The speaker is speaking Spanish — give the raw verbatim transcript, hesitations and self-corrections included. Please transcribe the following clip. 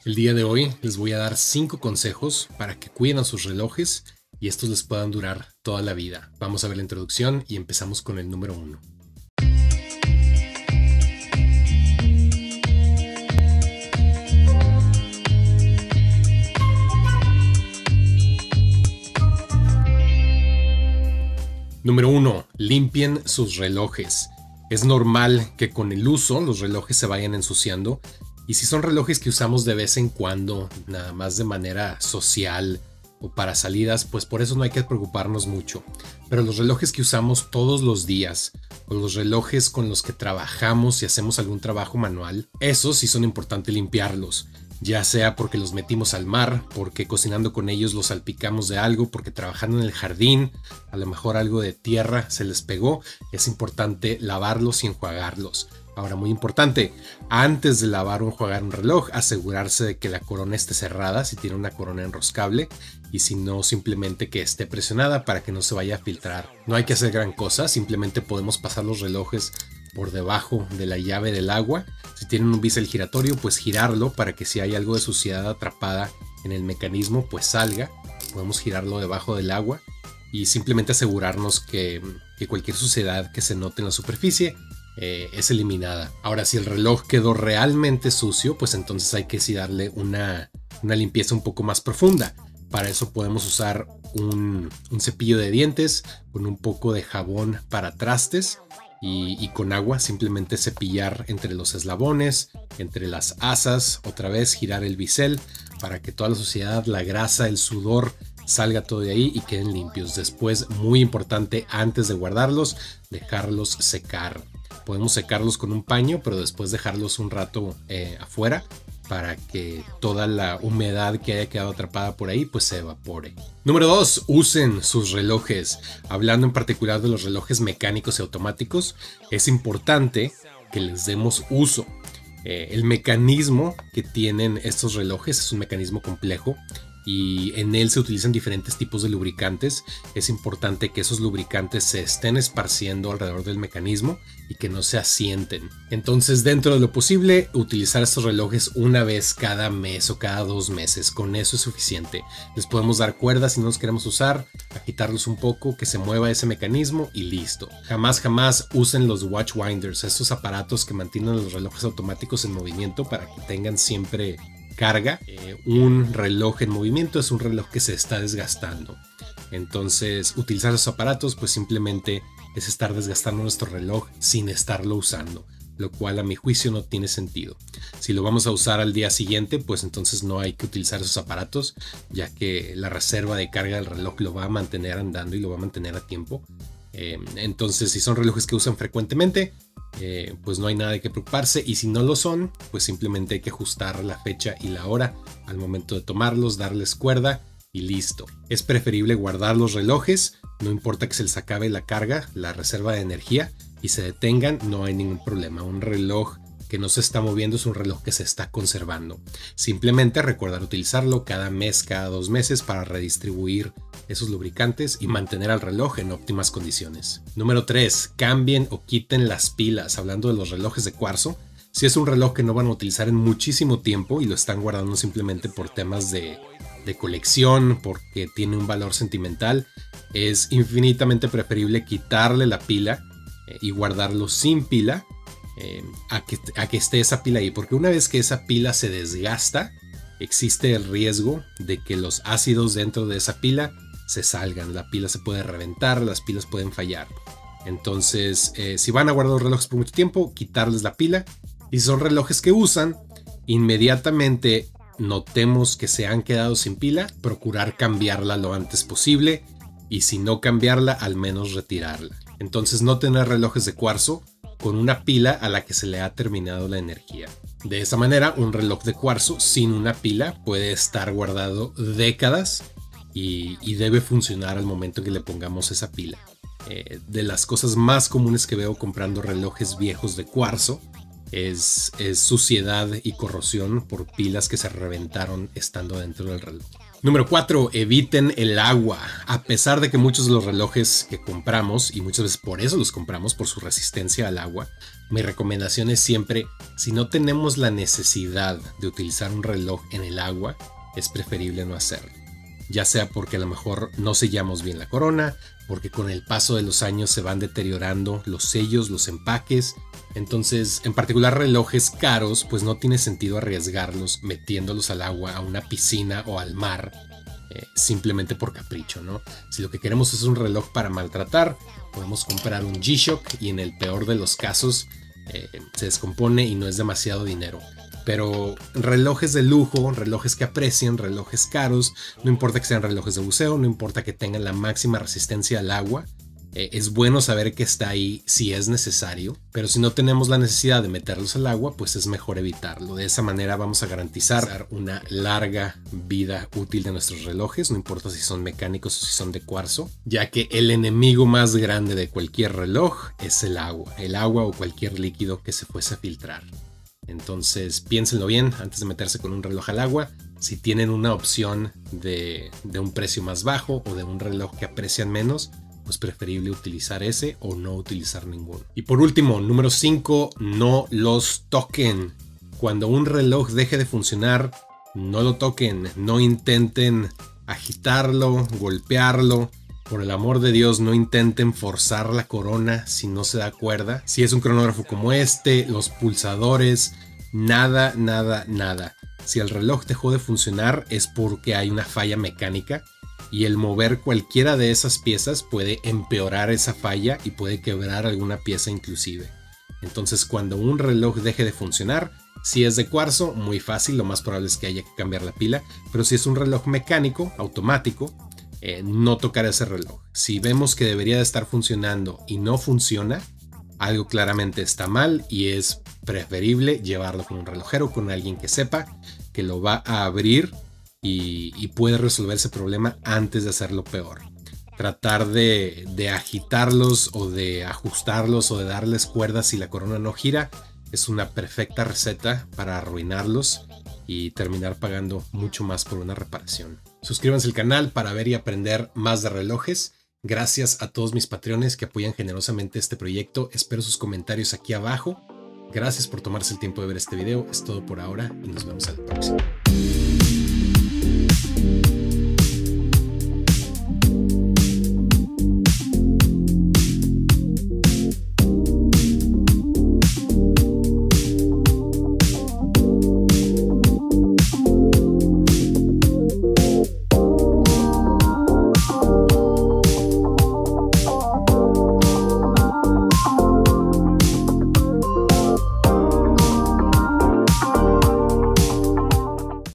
El día de hoy les voy a dar cinco consejos para que cuiden a sus relojes y estos les puedan durar toda la vida. Vamos a ver la introducción y empezamos con el número uno. Número uno. Limpien sus relojes. Es normal que con el uso los relojes se vayan ensuciando, y si son relojes que usamos de vez en cuando, nada más de manera social o para salidas, pues por eso no hay que preocuparnos mucho. Pero los relojes que usamos todos los días, o los relojes con los que trabajamos y hacemos algún trabajo manual, esos sí son importantes limpiarlos. Ya sea porque los metimos al mar, porque cocinando con ellos los salpicamos de algo, porque trabajando en el jardín, a lo mejor algo de tierra se les pegó. Es importante lavarlos y enjuagarlos. Ahora, muy importante, antes de lavar o enjuagar un reloj, asegurarse de que la corona esté cerrada, si tiene una corona enroscable, y si no, simplemente que esté presionada para que no se vaya a filtrar. No hay que hacer gran cosa, simplemente podemos pasar los relojes por debajo de la llave del agua. Si tienen un bisel giratorio, pues girarlo para que si hay algo de suciedad atrapada en el mecanismo, pues salga. Podemos girarlo debajo del agua y simplemente asegurarnos que, que cualquier suciedad que se note en la superficie eh, es eliminada. Ahora, si el reloj quedó realmente sucio, pues entonces hay que sí darle una, una limpieza un poco más profunda. Para eso podemos usar un, un cepillo de dientes con un poco de jabón para trastes. Y, y con agua simplemente cepillar entre los eslabones, entre las asas, otra vez girar el bisel para que toda la suciedad, la grasa, el sudor salga todo de ahí y queden limpios. Después, muy importante, antes de guardarlos, dejarlos secar. Podemos secarlos con un paño, pero después dejarlos un rato eh, afuera para que toda la humedad que haya quedado atrapada por ahí pues se evapore. Número dos. Usen sus relojes. Hablando en particular de los relojes mecánicos y automáticos, es importante que les demos uso. Eh, el mecanismo que tienen estos relojes es un mecanismo complejo y en él se utilizan diferentes tipos de lubricantes. Es importante que esos lubricantes se estén esparciendo alrededor del mecanismo y que no se asienten. Entonces, dentro de lo posible, utilizar estos relojes una vez cada mes o cada dos meses. Con eso es suficiente. Les podemos dar cuerda si no los queremos usar, agitarlos un poco, que se mueva ese mecanismo y listo. Jamás, jamás usen los watch winders, estos aparatos que mantienen los relojes automáticos en movimiento para que tengan siempre carga. Eh, un reloj en movimiento es un reloj que se está desgastando. Entonces, utilizar esos aparatos pues simplemente es estar desgastando nuestro reloj sin estarlo usando, lo cual a mi juicio no tiene sentido. Si lo vamos a usar al día siguiente, pues entonces no hay que utilizar esos aparatos, ya que la reserva de carga del reloj lo va a mantener andando y lo va a mantener a tiempo. Eh, entonces, si son relojes que usan frecuentemente, eh, pues no hay nada de qué preocuparse, y si no lo son, pues simplemente hay que ajustar la fecha y la hora al momento de tomarlos, darles cuerda y listo. Es preferible guardar los relojes, no importa que se les acabe la carga, la reserva de energía y se detengan, no hay ningún problema. Un reloj que no se está moviendo es un reloj que se está conservando. Simplemente recordar utilizarlo cada mes, cada dos meses para redistribuir esos lubricantes y mantener al reloj en óptimas condiciones. Número tres. Cambien o quiten las pilas. Hablando de los relojes de cuarzo, si es un reloj que no van a utilizar en muchísimo tiempo y lo están guardando simplemente por temas de, de colección, porque tiene un valor sentimental, es infinitamente preferible quitarle la pila eh, y guardarlo sin pila eh, a, que, a que esté esa pila ahí, porque una vez que esa pila se desgasta, existe el riesgo de que los ácidos dentro de esa pila se salgan. La pila se puede reventar, las pilas pueden fallar. Entonces, eh, si van a guardar los relojes por mucho tiempo, quitarles la pila. Y si son relojes que usan, inmediatamente notemos que se han quedado sin pila, procurar cambiarla lo antes posible. Y si no cambiarla, al menos retirarla. Entonces, no tener relojes de cuarzo con una pila a la que se le ha terminado la energía. De esa manera, un reloj de cuarzo sin una pila puede estar guardado décadas y, y debe funcionar al momento en que le pongamos esa pila. Eh, de las cosas más comunes que veo comprando relojes viejos de cuarzo es, es suciedad y corrosión por pilas que se reventaron estando dentro del reloj. Número cuatro. Eviten el agua. A pesar de que muchos de los relojes que compramos, y muchas veces por eso los compramos, por su resistencia al agua, Mi recomendación es siempre, si no tenemos la necesidad de utilizar un reloj en el agua, es preferible no hacerlo. Ya sea porque a lo mejor no sellamos bien la corona, porque con el paso de los años se van deteriorando los sellos, los empaques. Entonces, en particular relojes caros, pues no tiene sentido arriesgarlos metiéndolos al agua, a una piscina o al mar, eh, simplemente por capricho, ¿no? Si lo que queremos es un reloj para maltratar, podemos comprar un G-Shock y en el peor de los casos eh, se descompone y no es demasiado dinero. Pero relojes de lujo, relojes que aprecian, relojes caros, no importa que sean relojes de buceo, no importa que tengan la máxima resistencia al agua, eh, es bueno saber que está ahí si es necesario, pero si no tenemos la necesidad de meterlos al agua, pues es mejor evitarlo. De esa manera vamos a garantizar una larga vida útil de nuestros relojes, no importa si son mecánicos o si son de cuarzo, ya que el enemigo más grande de cualquier reloj es el agua, el agua o cualquier líquido que se fuese a filtrar. Entonces piénsenlo bien antes de meterse con un reloj al agua. Si tienen una opción de, de un precio más bajo o de un reloj que aprecian menos, pues preferible utilizar ese o no utilizar ninguno. Y por último, número cinco, no los toquen. Cuando un reloj deje de funcionar, no lo toquen, no intenten agitarlo, golpearlo. Por el amor de Dios, no intenten forzar la corona si no se da cuerda. Si es un cronógrafo como este, los pulsadores, nada, nada, nada. Si el reloj dejó de funcionar es porque hay una falla mecánica y el mover cualquiera de esas piezas puede empeorar esa falla y puede quebrar alguna pieza inclusive. Entonces, cuando un reloj deje de funcionar, si es de cuarzo, muy fácil, lo más probable es que haya que cambiar la pila, pero si es un reloj mecánico, automático, Eh, no tocar ese reloj. Si vemos que debería de estar funcionando y no funciona, algo claramente está mal y es preferible llevarlo con un relojero, con alguien que sepa que lo va a abrir y, y puede resolver ese problema antes de hacerlo peor. Tratar de, de agitarlos o de ajustarlos o de darles cuerdas si la corona no gira es una perfecta receta para arruinarlos y terminar pagando mucho más por una reparación. Suscríbanse al canal para ver y aprender más de relojes. Gracias a todos mis patreones que apoyan generosamente este proyecto. Espero sus comentarios aquí abajo. Gracias por tomarse el tiempo de ver este video. Es todo por ahora y nos vemos al próximo.